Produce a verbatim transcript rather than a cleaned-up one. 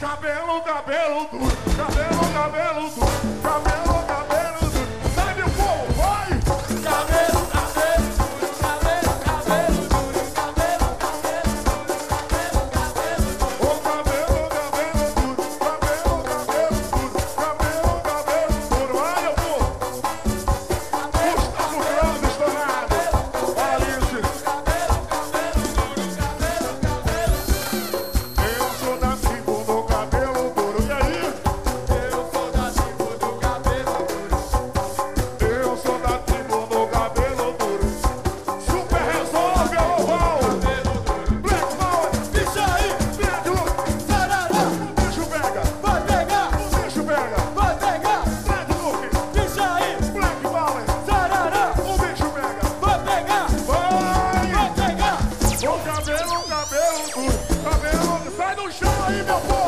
Cabelo, cabelo duro, cabelo, cabelo duro, cabelo, cabelo duro. Sai meu povo, vai! Cabelo, cabelo duro, cabelo, cabelo duro, cabelo, cabelo duro, cabelo, cabelo duro. O cabelo, cabelo duro, cabelo, cabelo duro, cabelo, cabelo duro. Vai meu povo! Gustavo Grande estourado. Alice. Eu sou da tribo do cabelo duro. E aí? Eu sou da tribo do cabelo duro. Eu sou da tribo do cabelo duro. Super resolve, oval. Black Power. Bicho aí, Pedro. sarará, O bicho pega. vai pegar, O bicho pega. vai pegar. Black Look. Bicho aí, Black Power. sarará, O bicho pega. vai pegar, Vai. vai pegar. O cabelo, cabelo duro. Cabelo. Sai do chão aí, meu povo.